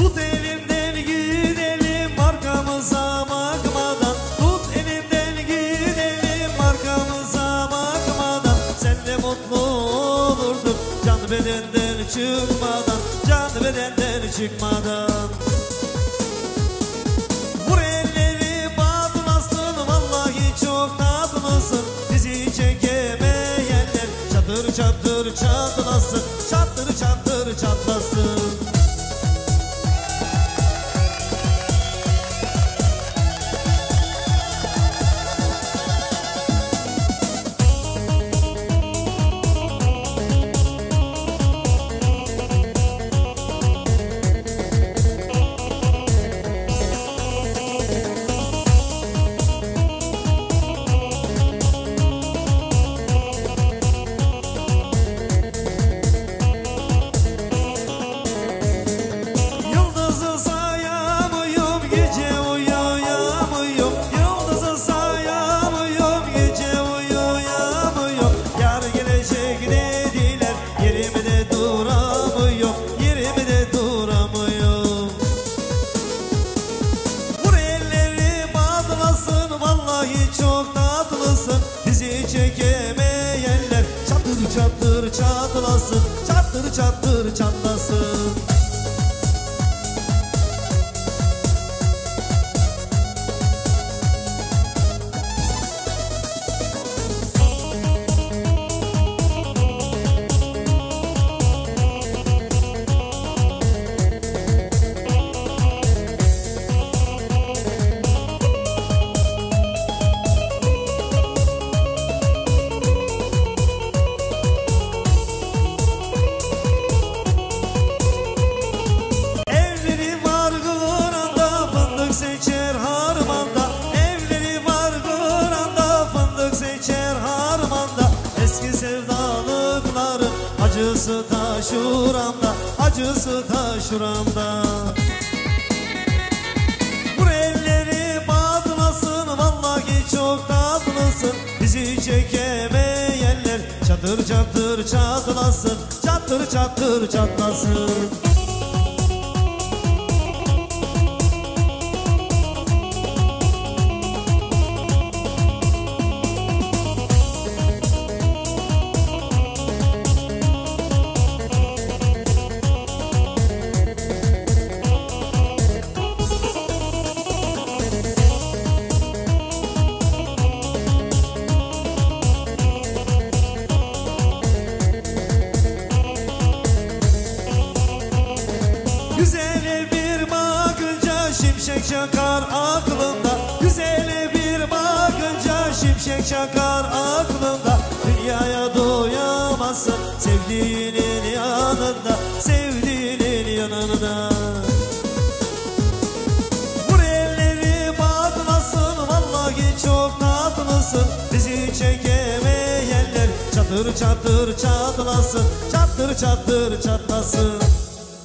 Tut elimden gidelim arkamıza bakmadan. Tut elimden gidelim arkamıza bakmadan. Senle mutlu olurduk can bedenden çıkmadan. Can bedenden çıkmadan. Vur elleri bağlasın vallahi çok tatlısın. Bizi çekemeyenler çatır çatır çatlasın. Çatır çatır çatlasın. Çok tatlısın bizi çekemeyenler çatır çatır çatlasın. Çatır çatır çatlasın. Seçer harmanda, evleri var kıranda, fındık seçer harmanda. Eski sevdalıkların acısı da şuramda, acısı da şuramda. Vur elleri bağlasın vallahi çok tatlısın. Bizi çekemeyenler çatır çatır çatlasın. Çatır çatır çatlasın. Güzele bir bakınca şimşek çakar aklımda. Güzele bir bakınca şimşek çakar aklımda. Dünyaya doyamazsın sevdiğinin yanında, sevdiğinin yanında. Vur elleri bağlasın vallahi çok tatlısın. Bizi çekemeyenler çatır çatır çatlasın. Çatır çatır çatlasın.